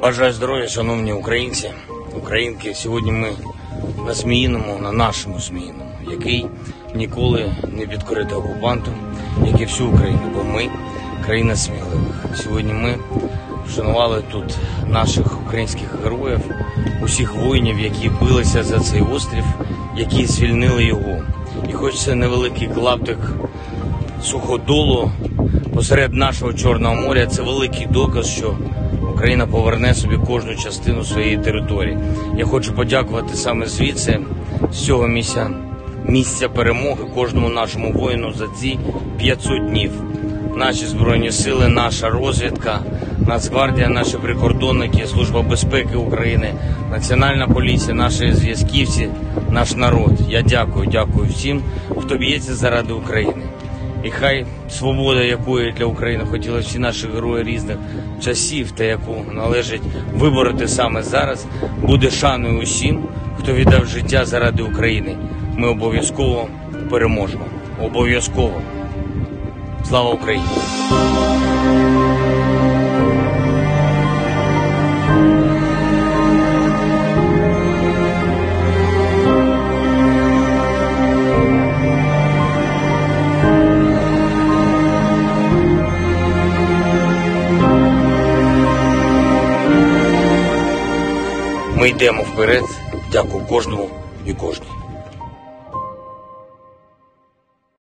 Бажаю здоров'я, шановні українці, українки. Сьогодні ми на Зміїному, на нашому Зміїному, який ніколи не підкорити окупанту, як і всю Україну, бо ми країна сміливих. Сьогодні ми вшанували тут наших українських героїв, усіх воїнів, які билися за цей острів, які звільнили його. І хоч це невеликий клаптик суходолу посеред нашого Чорного моря, це великий доказ, що Україна поверне собі кожну частину своєї території. Я хочу подякувати саме звідси, з цього місця перемоги, кожному нашому воїну за ці 500 днів. Наші Збройні Сили, наша розвідка, Нацгвардія, наші прикордонники, Служба безпеки України, Національна поліція, наші зв'язківці, наш народ. Я дякую всім, хто б'ється заради України. І хай свобода, якої для України хотіли всі наші герої різних часів та яку належить вибороти саме зараз, буде шаною усім, хто віддав життя заради України. Ми обов'язково переможемо. Обов'язково. Слава Україні! Ми йдемо вперед. Дякую кожному і кожній.